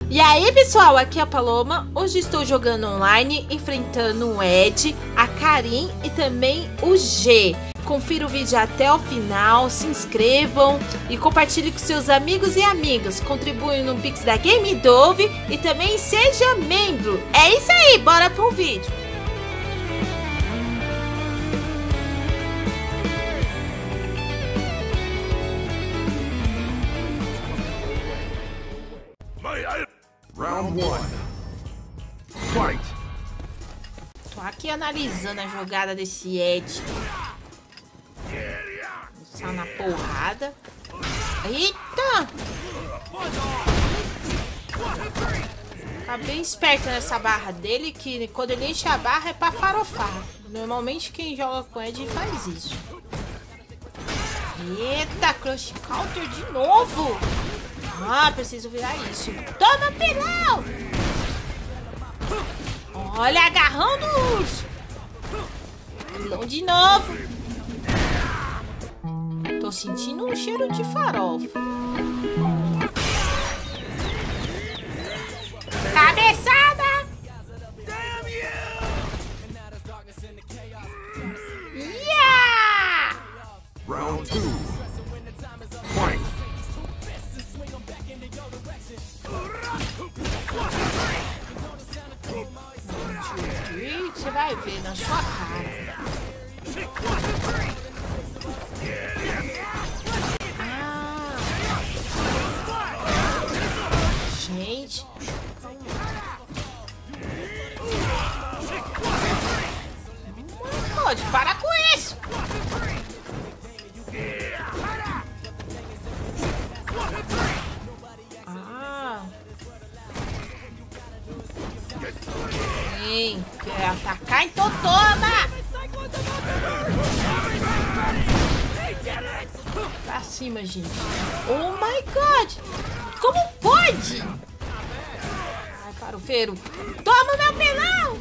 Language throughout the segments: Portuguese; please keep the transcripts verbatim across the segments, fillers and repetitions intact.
E aí pessoal, aqui é a Paloma. Hoje estou jogando online, enfrentando o Ed, a Karin e também o G. Confira o vídeo até o final, se inscrevam e compartilhe com seus amigos e amigas. Contribuem no Pix da Game Dove e também seja membro. É isso aí, bora pro vídeo. Round one. Fight. Tô aqui analisando a jogada desse Ed. Só na porrada. Eita! Tá bem esperto nessa barra dele, que quando ele enche a barra é pra farofar. Normalmente quem joga com Ed faz isso. Eita, Crush Counter de novo! Ah, preciso virar isso. Toma, pilão! Olha, agarrão do urso. Pilão de novo. Tô sentindo um cheiro de farofa. Cabeçada! Yeah! Round two. Fight. Você vai ver na sua cara. Ah. Gente. Não pode parar com isso. Quer atacar, então toma! Pra cima, gente. Oh my god! Como pode? Ai, farofeiro. Toma meu pelão!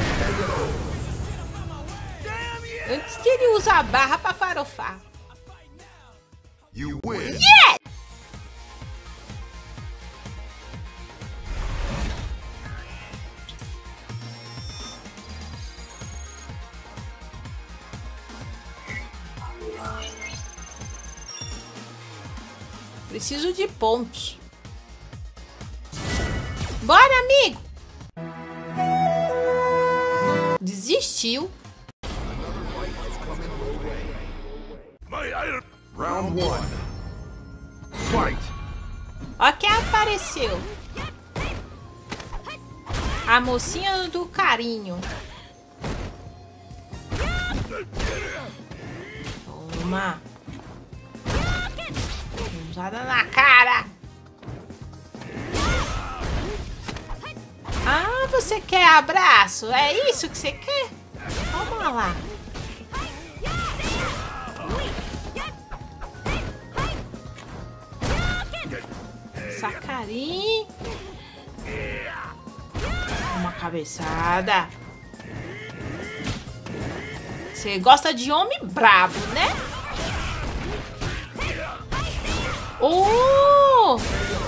Antes que ele use a barra pra farofar. You win. Yeah! Preciso de pontos. Bora, amigo! Desistiu. Round one. Fight. Ó quem apareceu. A mocinha do carinho. Toma. Usada na cara. Ah, você quer abraço? É isso que você quer? Toma lá. Sacarim. Uma cabeçada. Você gosta de homem brabo, né? Oh!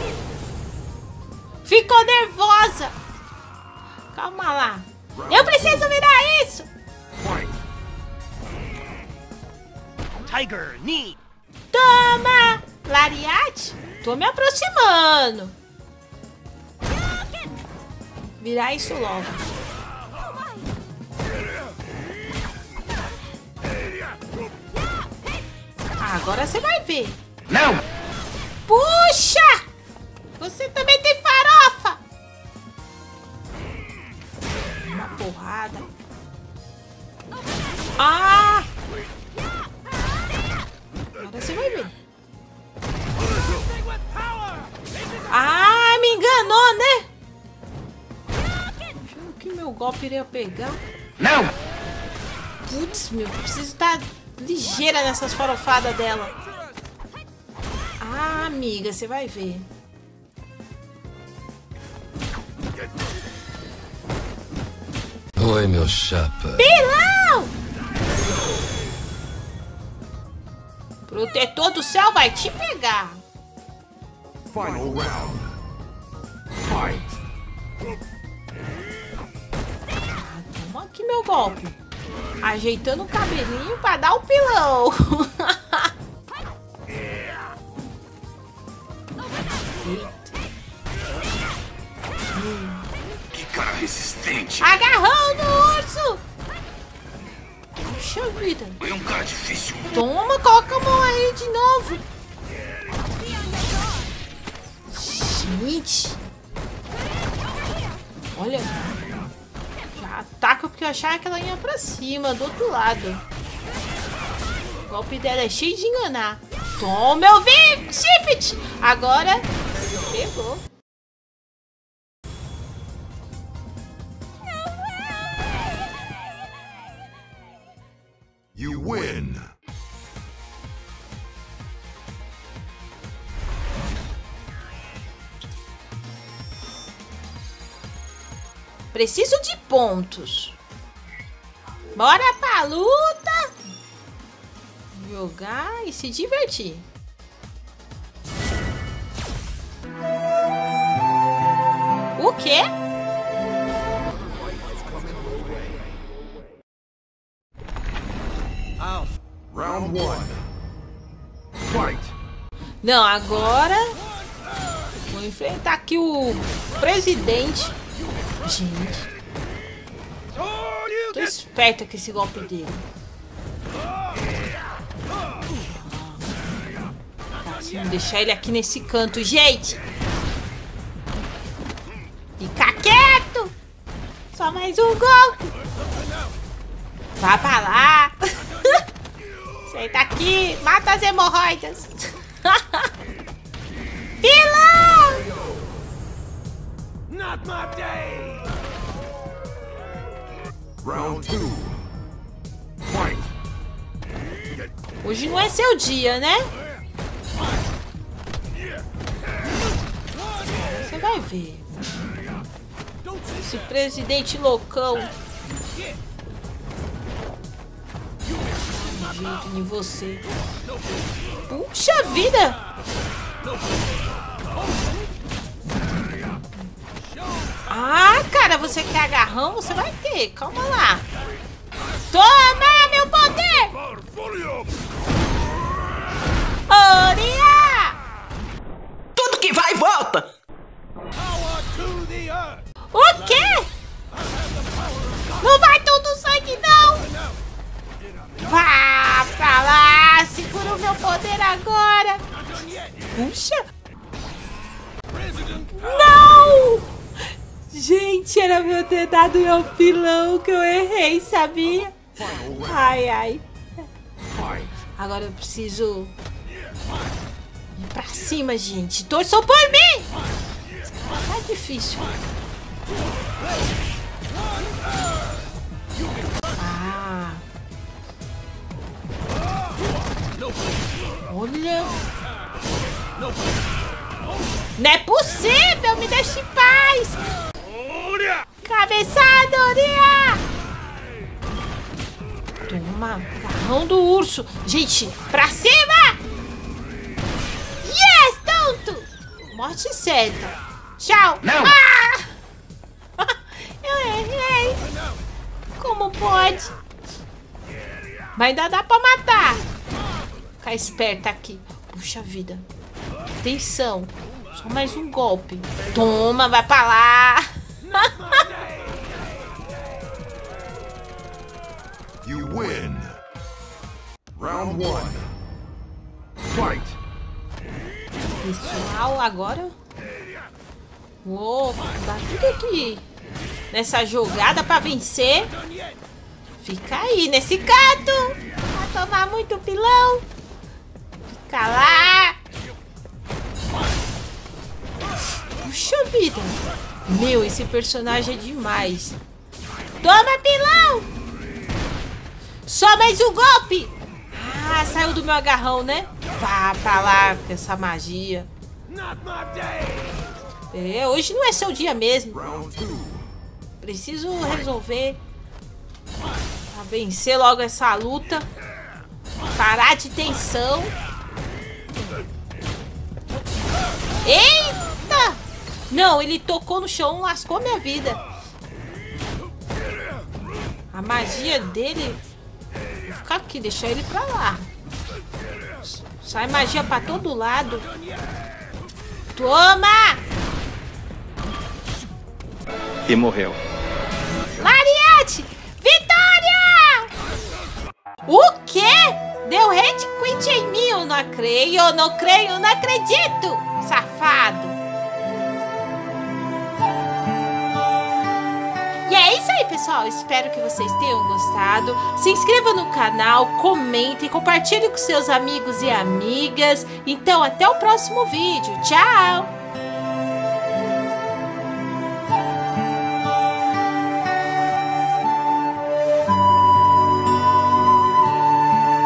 Ficou nervosa. Calma lá. Eu preciso virar isso. Tiger knee. Toma! Lariat? Tô me aproximando. Virar isso logo. Ah, agora você vai ver. Não! Puxa! Você também tem farofa! Uma porrada. Ah! Agora você vai ver. Ah, me enganou, né? Achando que meu golpe iria pegar. Não! Putz, meu, preciso estar ligeira nessas farofadas dela. Ah, amiga, você vai ver. Oi, meu chapa. Pilão! Protetor do céu vai te pegar. Final round. Fight. golpe. Ajeitando o cabelinho pra dar o pilão. Que cara resistente. Agarrão no urso. Puxa vida. É um cara difícil. Toma, coloca a mão aí de novo. Gente. Olha. Já ataca porque eu achava que ela ia pra cima, do outro lado. O golpe dela é cheio de enganar. Toma, eu vi! Shift! Agora, pegou. You win. Preciso de pontos. Bora pra luta. Jogar e se divertir. O quê? Round one. Fight. Não, agora vou enfrentar aqui o presidente. Gente, tô esperta com esse golpe dele. Vamos deixar ele aqui nesse canto, gente. Fica quieto. Só mais um golpe. Vá pra lá. Senta aqui. Mata as hemorroidas. Pilão! Not my day. Round two. Fight. Hoje não é seu dia, né? Você vai ver. Esse presidente loucão. Um jeito em você. Puxa vida! Ah, cara, você quer agarrão? Você vai ter. Calma lá. Toma, meu poder! Oria! Tudo que vai, volta! O quê? Não vai todo sangue, não! Vá pra lá! Segura o meu poder agora! Puxa! Não! Gente, era meu ter dado meu pilão que eu errei, sabia? Ai, ai. Agora eu preciso ir pra cima, gente. Torçam por mim! Tá difícil. Ah. Olha. Não é possível, me deixe em paz. Cabeçada, Oria. Toma, carrão do urso. Gente, pra cima. Yes, tonto. Morte certa. Tchau. Não. Ah! Eu errei. Como pode? Mas ainda dá pra matar. Ficar esperta aqui. Puxa vida. Atenção. Só mais um golpe. Toma, vai pra lá. You win. Round one. Fight. Pessoal, agora vou dar tudo aqui nessa jogada pra vencer. Fica aí nesse canto. Vai tomar muito pilão. Fica lá. Puxa vida. Meu, esse personagem é demais. Toma, pilão. Só mais um golpe. Ah, saiu do meu agarrão, né? Vá pra lá com essa magia. É, hoje não é seu dia mesmo. Preciso resolver pra vencer logo essa luta. Parar de tensão. Eita! Não, ele tocou no chão, lascou minha vida. A magia dele... Vou ficar aqui, deixar ele pra lá. Sai magia pra todo lado. Toma! E morreu. Lariat! Vitória! O quê? Deu red quit em mim, eu não creio, eu não creio, eu não acredito! Safado! E é isso aí, pessoal. Espero que vocês tenham gostado. Se inscreva no canal, comentem, compartilhe com seus amigos e amigas. Então, até o próximo vídeo. Tchau!